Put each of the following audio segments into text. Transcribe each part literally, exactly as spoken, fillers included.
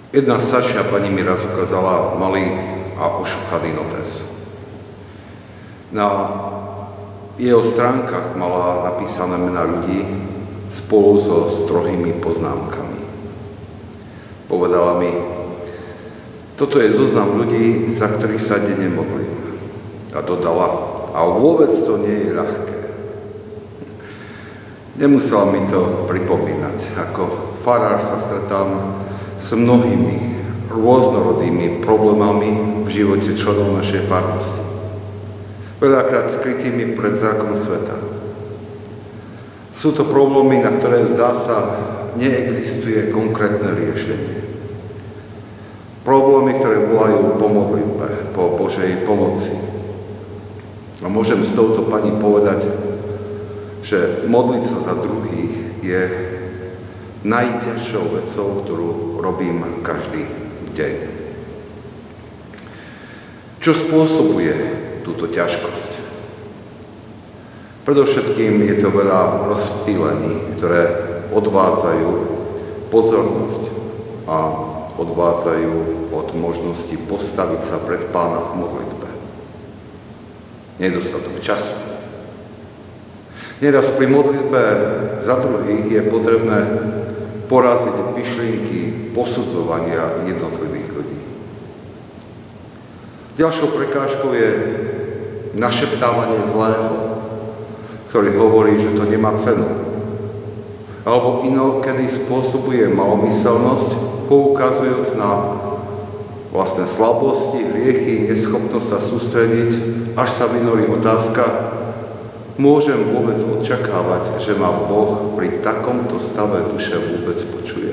Jedna staršia pani mi raz ukázala malý a ošuchaný notes. Na jeho stránkach mala napísané mená ľudí spolu so strohými poznámkami. Povedala mi, toto je zoznam ľudí, za ktorých sa denne modlím. A dodala, a vôbec to nie je ľahké. Nemusela mi to pripomínať. Ako farár sa stretám s mnohými rôznorodými problémami v živote členov našej farnosti. Veľakrát skrytými pred zrakom sveta. Sú to problémy, na ktoré zdá sa neexistuje konkrétne riešenie. Problémy, ktoré volajú po modlitbe, po Božej pomoci. A môžem s touto pani povedať, že modliť sa za druhých je najťažšou vecou, ktorú robím každý deň. Čo spôsobuje túto ťažkosť? Predovšetkým je to veľa rozptýlení, ktoré odvádzajú pozornosť a odvádzajú od možnosti postaviť sa pred Pána v modlitbe. Nedostatok času. Neraz pri modlitbe za druhých je potrebné poraziť myšlienky posudzovania jednotlivých ľudí. Ďalšou prekážkou je našeptávanie zlého, ktorý hovorí, že to nemá cenu. Alebo inokedy spôsobuje malomyselnosť, poukazujúc na vlastné slabosti, hriechy, neschopnosť sa sústrediť, až sa vynorí otázka, môžem vôbec očakávať, že ma Boh pri takomto stave duše vôbec počuje.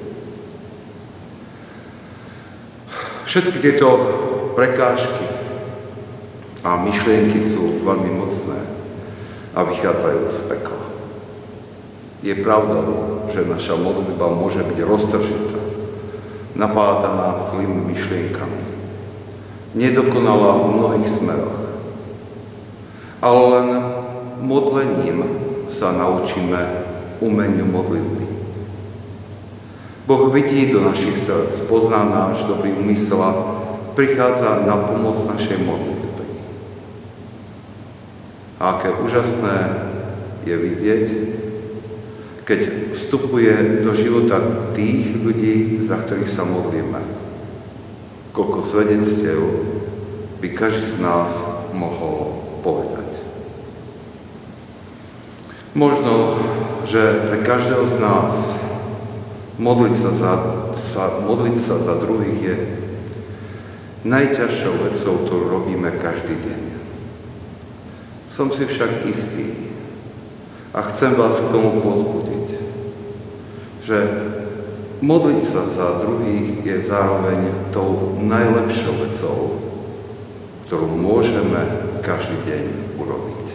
Všetky tieto prekážky a myšlienky sú veľmi mocné a vychádzajú z pekla. Je pravdou, že naša modlitba môže byť roztržitá, napádaná zlými myšlienkami, nedokonalá v mnohých smeroch, ale len modlením sa naučíme umeniu modlitby. Boh vidí do našich srdc, pozná náš dobrý úmysel a prichádza na pomoc našej modlitbe. A aké úžasné je vidieť, keď vstupuje do života tých ľudí, za ktorých sa modlíme. Koľko svedectiev by každý z nás mohol povedať. Možno, že pre každého z nás modliť sa za, sa, modliť sa za druhých je najťažšou vecou, ktorú robíme každý deň. Som si však istý a chcem vás k tomu povzbudiť, že modliť sa za druhých je zároveň tou najlepšou vecou, ktorú môžeme každý deň urobiť.